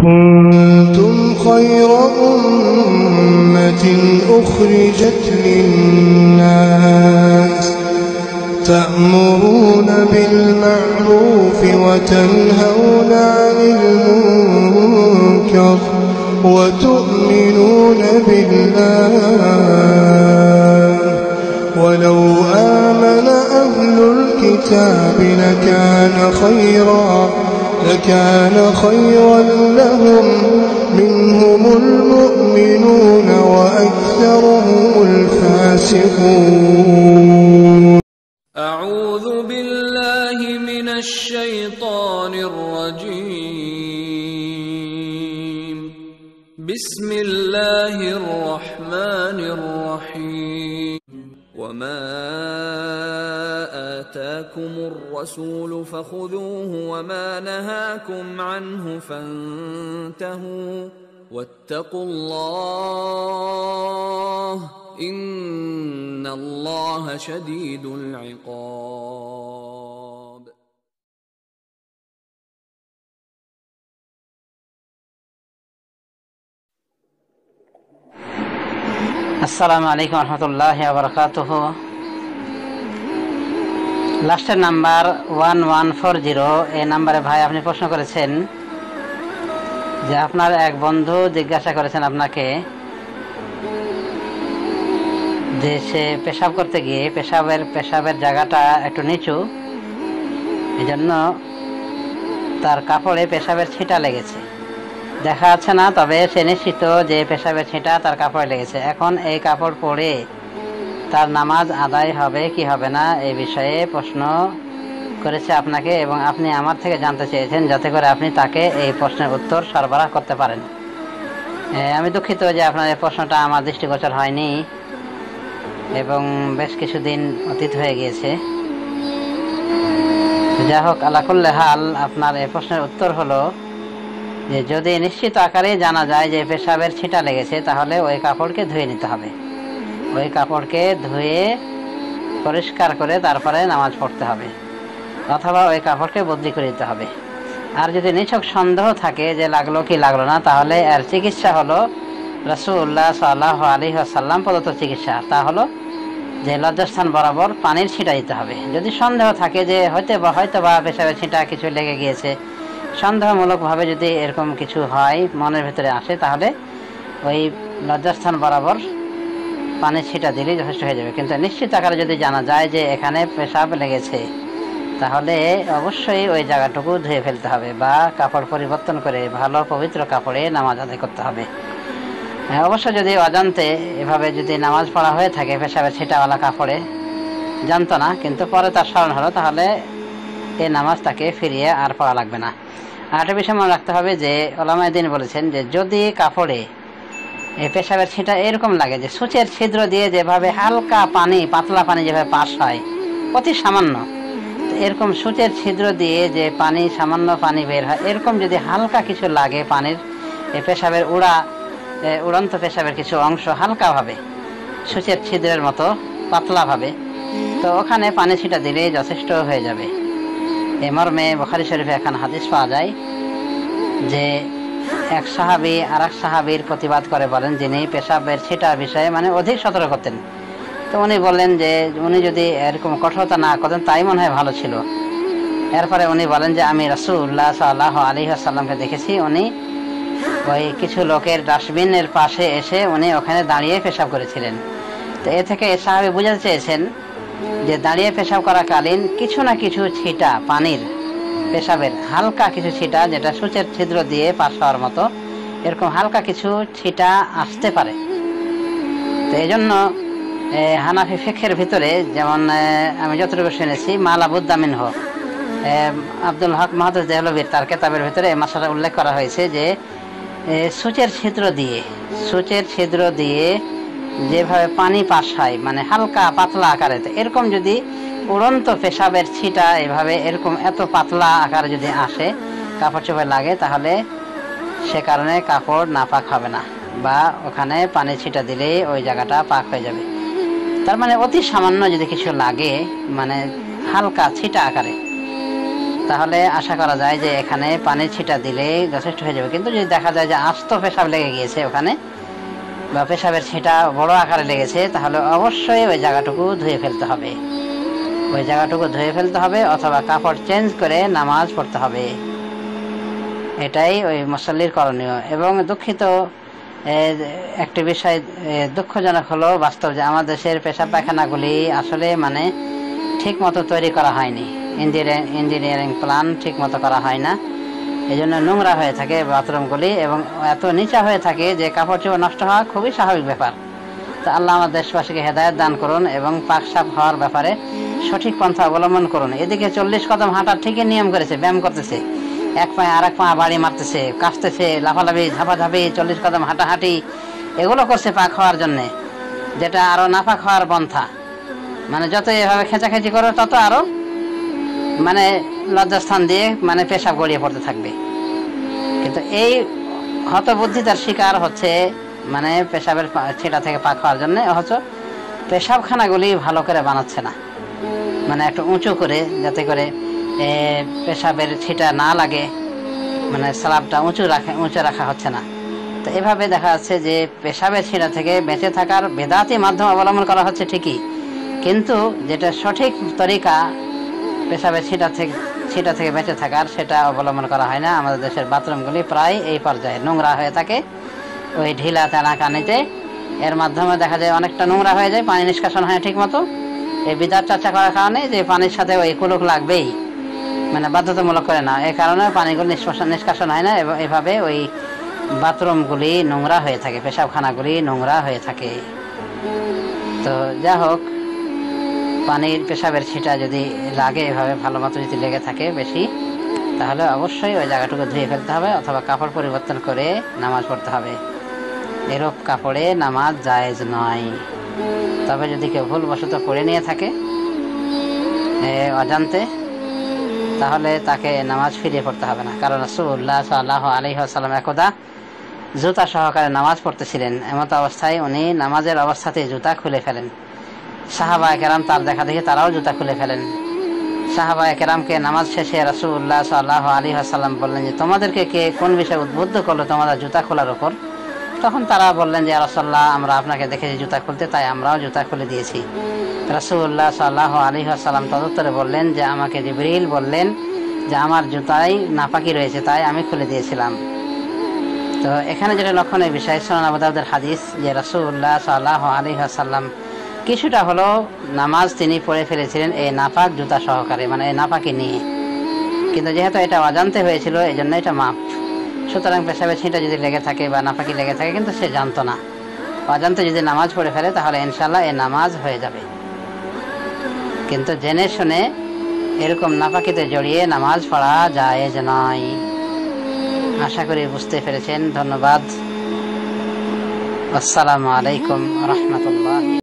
كنتم خير أمة أخرجت للناس تأمرون بالمعروف وتنهون عن المنكر وتؤمنون بالله ولو آمن أهل الكتاب لكان خيرا لهم منهم المؤمنون وأكثرهم الفاسقون. أعوذ بالله من الشيطان الرجيم. بسم الله الرحمن الرحيم. وما آتاكم الرسول فخذوه وما نهاكم عنه فانتهوا واتقوا الله إن الله شديد العقاب. আসসালামু আলাইকুম রহমতুল্লাহি ওয়া বারাকাতুহু। লাস্টের নাম্বার 1140, এই নাম্বারে ভাই আপনি প্রশ্ন করেছেন যে আপনার এক বন্ধু জিজ্ঞাসা করেছেন আপনাকে যে সে পেশাব করতে গিয়ে পেশাবের জায়গাটা একটু নিচু, এই জন্য তার কাপড়ে পেশাবের ছিটা লেগেছে। দেখা যাচ্ছে না, তবে সে নিশ্চিত যে পেশাবের ছিটা তার কাপড়ে লেগেছে। এখন এই কাপড় পরে তার নামাজ আদায় হবে কি হবে না এই বিষয়ে প্রশ্ন করেছে আপনাকে, এবং আপনি আমার থেকে জানতে চেয়েছেন যাতে করে আপনি তাকে এই প্রশ্নের উত্তর সরবরাহ করতে পারেন। আমি দুঃখিত যে আপনার এই প্রশ্নটা আমার দৃষ্টিগোচর হয়নি এবং বেশ কিছুদিন অতীত হয়ে গিয়েছে। যাই হোক, আলা কুল্লি হাল, আপনার এই প্রশ্নের উত্তর হলো যে যদি নিশ্চিত আকারে জানা যায় যে পেশাবের ছিটা লেগেছে তাহলে ওই কাপড়কে ধুয়ে নিতে হবে। ওই কাপড়কে ধুয়ে পরিষ্কার করে তারপরে নামাজ পড়তে হবে, অথবা ওই কাপড়কে বদলি করে দিতে হবে। আর যদি নিছক সন্দেহ থাকে যে লাগলো কি লাগলো না, তাহলে এর চিকিৎসা হলো রাসূলুল্লাহ সাল্লাল্লাহু আলাইহি ওয়াসাল্লাম প্রদত্ত চিকিৎসা। তা হলো যে লজ্জাস্থান বরাবর পানির ছিটা দিতে হবে। যদি সন্দেহ থাকে যে হয়তো বা পেশাবের ছিটা কিছু লেগে গিয়েছে, সন্দেহমূলকভাবে যদি এরকম কিছু হয়, মনের ভিতরে আসে, তাহলে ওই লজ্জাস্থান বরাবর পানির ছিটা দিলেই যথেষ্ট হয়ে যাবে। কিন্তু নিশ্চিত আকারে যদি জানা যায় যে এখানে পেশাব লেগেছে, তাহলে অবশ্যই ওই জায়গাটুকু ধুয়ে ফেলতে হবে বা কাপড় পরিবর্তন করে ভালো পবিত্র কাপড়ে নামাজ আদায় করতে হবে। অবশ্য যদি অজান্তে এভাবে যদি নামাজ পড়া হয়ে থাকে পেশাবের ছিটাওয়ালা কাপড়ে, জানতো না কিন্তু পরে তার স্মরণ হলো, তাহলে এই নামাজ তাকে ফিরিয়ে আর পড়া লাগবে না। আর একটা বিষয় মনে রাখতে হবে যে উলামায়ে দ্বীন বলেছেন যে যদি কাপড়ে এই পেশাবের ছিটা এরকম লাগে যে সূচের ছিদ্র দিয়ে যেভাবে হালকা পানি, পাতলা পানি যেভাবে পাস হয় অতি সামান্য, এরকম সূচের ছিদ্র দিয়ে যে পানি, সামান্য পানি বের হয়, এরকম যদি হালকা কিছু লাগে পানির, এই পেশাবের উড়ন্ত পেশাবের কিছু অংশ হালকাভাবে সূচের ছিদ্রের মতো পাতলাভাবে, তো ওখানে পানি ছিটা দিলেই যথেষ্ট হয়ে যাবে। এই মর্মে বুখারী শরীফে এখন হাদিস পাওয়া যায় যে এক সাহাবী আর এক সাহাবীর প্রতিবাদ করে বলেন, যিনি পেশাবের ছিটার বিষয়ে অধিক সতর্ক করতেন। তো উনি বললেন যে উনি যদি এরকম কঠোরতা না করতেন তাই মনে হয় ভালো ছিল। এরপরে উনি বলেন যে আমি রাসূলুল্লাহ সাল্লাল্লাহু আলাইহি ওয়াসাল্লামকে দেখেছি, উনি ওই কিছু লোকের ডাস্টবিনের পাশে এসে উনি ওখানে দাঁড়িয়ে পেশাব করেছিলেন। তো এ থেকে সাহাবী বুঝাতে চেয়েছেন যে দাঁড়িয়ে পেশাব করাকালীন কিছু না কিছু ছিটা পানির, পেশাবের হালকা কিছু ছিটা, যেটা সূচের ছিদ্র দিয়ে পাস হওয়ার মতো এরকম হালকা কিছু ছিটা আসতে পারে। তো এই জন্য হানাফি ফিকহের ভিতরে, যেমন আমি যতটুকু শুনেছি, মালা বুদ্দা মিনহু, আব্দুল হক মাহদুদ দেহলভির তার কেতাবের ভিতরে এই মাসালা উল্লেখ করা হয়েছে যে সূচের ছিদ্র দিয়ে যেভাবে পানি পাস হয়, হালকা পাতলা আকারে, এরকম যদি উড়ন্ত পেশাবের ছিটা এভাবে এরকম এত পাতলা আকারে যদি আসে, কাপড় চোপড়ে লাগে, তাহলে সে কারণে কাপড় নাপাক হবে না, বা ওখানে পানি ছিটা দিলেই ওই জায়গাটা পাক হয়ে যাবে। তার অতি সামান্য যদি কিছু লাগে, হালকা ছিটা আকারে, তাহলে আশা করা যায় যে এখানে পানির ছিটা দিলে যথেষ্ট হয়ে যাবে। কিন্তু যদি দেখা যায় যে আস্ত পেশাব লেগে গিয়েছে ওখানে, বা পেশাবের ছিটা বড় আকারে লেগেছে, তাহলে অবশ্যই ওই জায়গাটুকু ধুয়ে ফেলতে হবে। ওই জায়গাটুকু ধুয়ে ফেলতে হবে অথবা কাপড় চেঞ্জ করে নামাজ পড়তে হবে। এটাই ওই মুসল্লির করণীয়। এবং দুঃখিত একটি বিষয়, দুঃখজনক হলো বাস্তব যে আমাদের দেশের পেশাব পায়খানাগুলি আসলে মানে ঠিক মতো তৈরি করা হয়নি, ইঞ্জিনিয়ারিং প্ল্যান ঠিক মতো করা হয় না, এই জন্য নোংরা হয়ে থাকে বাথরুমগুলি এবং এত নিচা হয়ে থাকে যে কাপড় চোপড় নষ্ট হওয়া খুবই স্বাভাবিক ব্যাপার। তো আল্লাহ আমার দেশবাসীকে হেদায়েত দান করুন এবং পাক সাফ হওয়ার ব্যাপারে সঠিক পন্থা অবলম্বন করুন। এদিকে 40 কদম হাঁটার ঠিকই নিয়ম করেছে, ব্যায়াম করতেছে, এক পায়ে আর এক পা বাড়ি মারতেছে, কাশতেছে, লাফালাফি ঝাপাঝাপি, 40 কদম হাঁটাহাঁটি, এগুলো করছে পাক হওয়ার জন্যে, যেটা আরো নাপাক হওয়ার পন্থা। মানে যত এভাবে খেঁচাখেঁচি করো তত আরো মানে লজ্জাস্থান দিয়ে মানে পেশাব গড়িয়ে পড়তে থাকবে। কিন্তু এই হতবুদ্ধিতার শিকার হচ্ছে মানে পেশাবের ছিটা থেকে পাক হওয়ার জন্য হচ্ছে পেশাবখানাগুলি ভালো করে বানাচ্ছে না, মানে একটু উঁচু করে, যাতে করে পেশাবের ছিটা না লাগে, মানে স্ল্যাবটা উঁচু রাখা হচ্ছে না। তো এভাবে দেখা যাচ্ছে যে পেশাবের ছিটা থেকে বেঁচে থাকার বেদাতি মাধ্যম অবলম্বন করা হচ্ছে ঠিকই, কিন্তু যেটা সঠিক তরিকা পেশাবের ছিটা থেকে বেঁচে থাকার, সেটা অবলম্বন করা হয় না। আমাদের দেশের বাথরুমগুলি প্রায় এই পর্যায়ে নোংরা হয়ে থাকে, ওই ঢিলা টানা কানিতে, এর মাধ্যমে দেখা যায় অনেকটা নোংরা হয়ে যায়, পানি নিষ্কাশন হয় ঠিক মতো। এই বিদাত চর্চা করার কারণে যে পানির সাথে ওই কুলুক লাগবেই, মানে বাধ্যতামূলক করে না, এই কারণে পানিগুলো নিষ্কাশন হয় না এবং এভাবে ওই বাথরুমগুলি নোংরা হয়ে থাকে, পেশাবখানাগুলি নোংরা হয়ে থাকে। তো যা হোক, পানির পেশাবের ছিটা যদি লাগে এভাবে ভালো মতো যদি লেগে থাকে বেশি, তাহলে অবশ্যই ওই জায়গাটুকু ধুয়ে ফেলতে হবে অথবা কাপড় পরিবর্তন করে নামাজ পড়তে হবে। এরূপ কাপড়ে নামাজ জায়েজ নয়। তবে যদি কেউ ভুলবশত পড়ে নিয়ে থাকে অজান্তে, তাহলে তাকে নামাজ ফিরিয়ে পড়তে হবে না। কারণ রাসূলুল্লাহ সাল্লাল্লাহু আলাইহি ওয়াসাল্লাম একদা জুতা সহকারে নামাজ পড়তেছিলেন, এমত অবস্থায় উনি নামাজের অবস্থাতে জুতা খুলে ফেলেন। সাহাবায়ে কেরাম তার দেখা দেখে তারাও জুতা খুলে ফেলেন। সাহাবায়ে কেরামকে নামাজ শেষে রাসূলুল্লাহ সাল্লাল্লাহু আলাইহি ওয়াসাল্লাম বললেন যে তোমাদেরকে কে কোন বিষয়ে উদ্বুদ্ধ করলো তোমাদের জুতা খোলার উপর? তখন তারা বললেন যে ইয়া রাসূলুল্লাহ, আমরা আপনাকে দেখেছি জুতা খুলতে, তাই আমরাও জুতা খুলে দিয়েছি। রাসূলুল্লাহ সাল্লাল্লাহু আলাইহি ওয়াসাল্লাম তদুত্তরে বললেন যে আমাকে জিবরিল বললেন যে আমার জুতায় নাপাকি রয়েছে, তাই আমি খুলে দিয়েছিলাম। তো এখানে যেটা লক্ষণীয় বিষয়, সুনান আবু দাউদের হাদিস, যে রাসূলুল্লাহ সাল্লাল্লাহু আলাইহি ওয়াসাল্লাম কিছুটা হলো নামাজ তিনি পড়ে ফেলেছিলেন এই নাপাক জুতা সহকারে, মানে এই নাপাকি নিয়ে, কিন্তু যেহেতু এটা অজান্তে হয়েছিল এই জন্য এটা মাপ। সুতরাং পেশাবের ছিটা যদি লেগে থাকে বা নাপাকি লেগে থাকে কিন্তু সে জানতো না, অজান্তে যদি নামাজ পড়ে ফেলে তাহলে ইনশাআল্লাহ এই নামাজ হয়ে যাবে। কিন্তু জেনে শুনে এরকম নাপাকিতে জড়িয়ে নামাজ পড়া জায়েজ নয়। আশা করি বুঝতে পেরেছেন। ধন্যবাদ। আসসালামু আলাইকুম রাহমাতুল্লাহ।